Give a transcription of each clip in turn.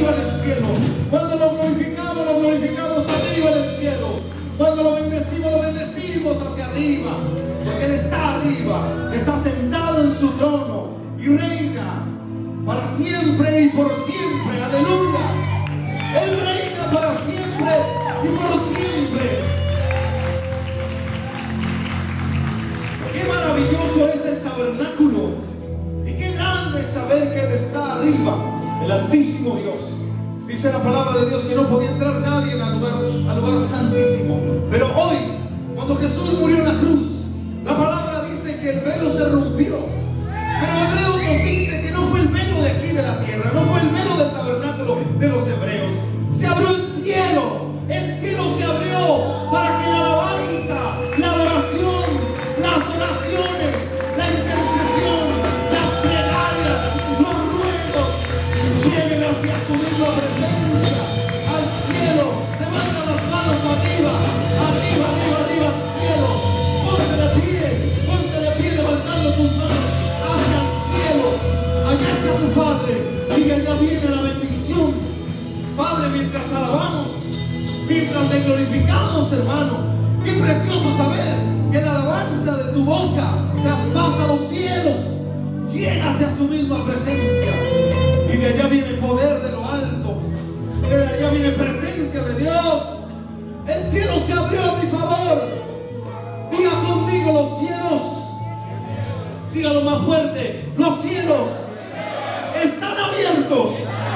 arriba en el cielo. Cuando lo glorificamos arriba en el cielo. Cuando lo bendecimos hacia arriba. Porque Él está arriba, está sentado en su trono y reina para siempre y por siempre. Aleluya. Él reina para siempre y por siempre. Qué maravilloso es el tabernáculo. Y qué grande es saber que Él está arriba, el Altísimo Dios. Dice la palabra de Dios que no podía entrar nadie al lugar santísimo. Pero hoy, cuando Jesús murió en la cruz, la palabra dice que el velo se rompió. Pero Hebreos nos dice que no fue el velo de aquí de la tierra, no fue el velo del tabernáculo de los hebreos. Se abrió el cielo se abrió para que la alabanza, la adoración, las oraciones, la intercesión, las plegarias, los ruegos lleguen hacia su misma presencia, al cielo. Levanta las manos arriba, arriba, arriba, arriba al cielo. Ponte de pie levantando tus manos hacia el cielo. Allá está tu Padre y allá viene la bendición. Padre, mientras alabamos, mientras te glorificamos, hermano, qué precioso saber que la alabanza de tu boca traspasa los cielos, llega hacia su misma presencia, y de allá viene poder de lo alto, de allá viene presencia de Dios. El cielo se abrió a mi favor. Diga conmigo: los cielos, dígalo más fuerte, los cielos están abiertos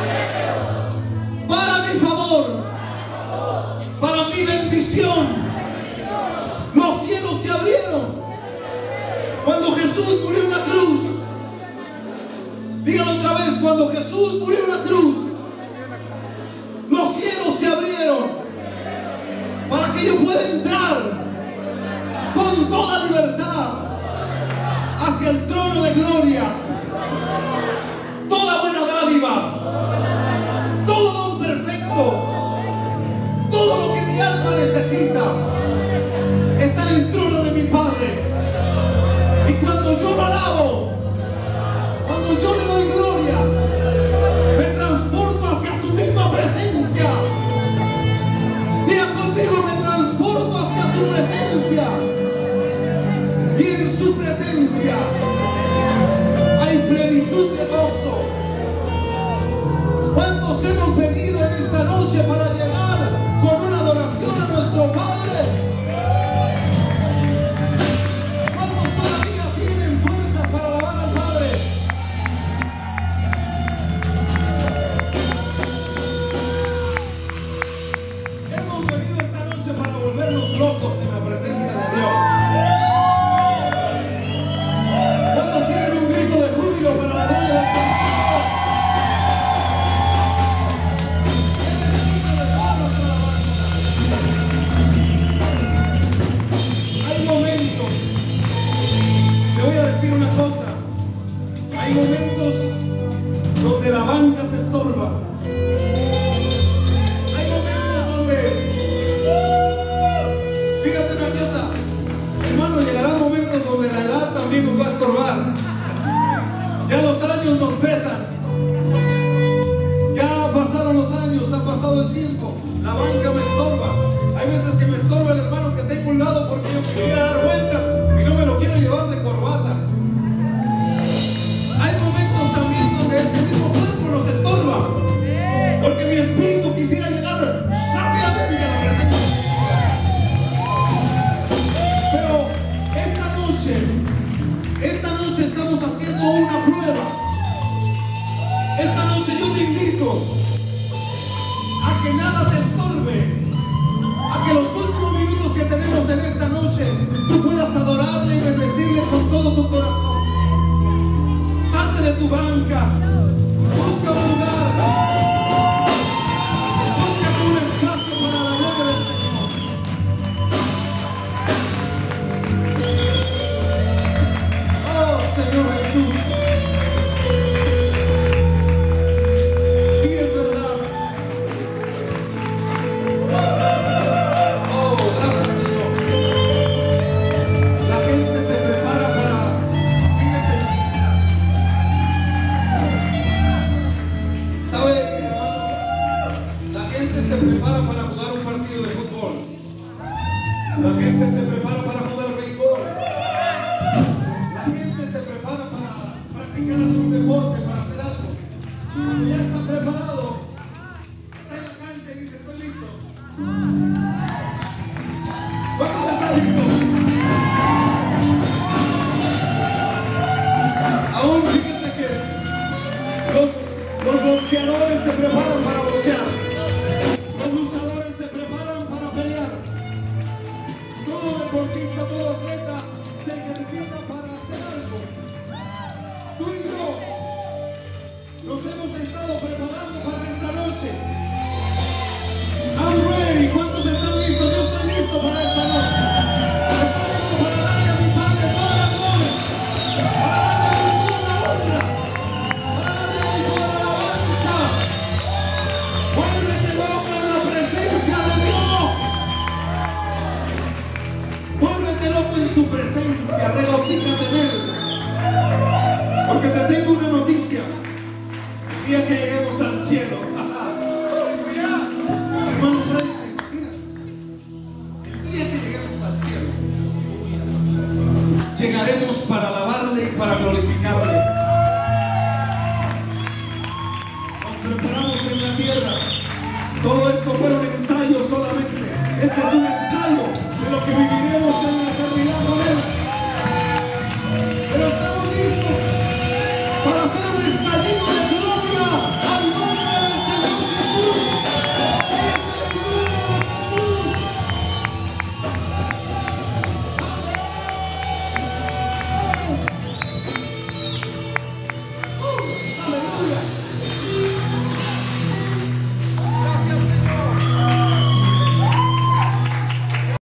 para mi favor, para mi bendición. Los cielos se abrieron cuando Jesús murió en la cruz. Dígalo otra vez: cuando Jesús murió en la cruz, los cielos se abrieron para que yo pueda entrar con toda libertad hacia el trono de gloria. Toda buena dádiva, todo don perfecto, todo lo que mi alma necesita está en el trono de mi Padre. Y cuando yo lo alabo, cuando yo le doy gloria, me transporto hacia su misma presencia. Diga conmigo: me transporto hacia su presencia. Y en su presencia hay plenitud de gozo. ¿Cuántos hemos venido en esta noche para llegar con una adoración a nuestro Padre? ¿Cuántos todavía tienen fuerzas para alabar al Padre? Hemos venido esta noche para volvernos locos en la presencia de Dios. ¿Cuántos tienen un grito de júbilo para la gloria del Señor? Una cosa, hay momentos donde la banca te estorba, hay momentos donde, fíjate una cosa, hermano, llegarán momentos donde la edad también nos va a estorbar. Ya los años nos pesan, ya pasaron los años, ha pasado el tiempo, la banca me estorba. Hay veces que me estorba el hermano que tengo a un lado porque yo quisiera dar vueltas y no me lo quiero llevar de corbata. Este mismo cuerpo nos estorba porque mi espíritu quisiera llegar rápidamente a la presencia. Pero esta noche estamos haciendo una prueba. Esta noche yo te invito a que nada te estorbe, a que los últimos minutos que tenemos en esta noche tú puedas adorarle y bendecirle con todo tu corazón. Salte de tu banca, busca un lugar, busca un espacio para la gloria del Señor. Oh Señor Jesús, sí es verdad. Oh, gracias Señor. La gente se prepara para, fíjese, prepara para jugar un partido de fútbol. La gente se prepara para jugar béisbol. La gente se prepara para practicar algún deporte, para hacer algo. Cuando ya está preparado, está en la cancha y dice, estoy listo. ¿Cuántos están listos? Aún fíjense que los boxeadores se preparan para boxear. Los luchadores se preparan para pelear. Todo deportista, todo atleta se ejercita para hacer algo. Tú y yo nos hemos estado preparando para esta noche. I'm ready. ¿Cuántos están listos? Yo estoy listo para esta noche. Estoy listo para darle a mi Padre toda la gloria, para darle a mi Hijo la honra, para darle a mi Hijo la alabanza. Vuélvete loco en la presencia de Dios. Vuélvete loco en su presencia. Regocíjate en Él. Porque te tengo una noticia. El día que lleguemos al cielo, hermano Freddy, ¿te imaginas? El día que lleguemos al cielo, llegaremos para alabarle y para glorificarle. Nos preparamos en la tierra. Todo esto fueron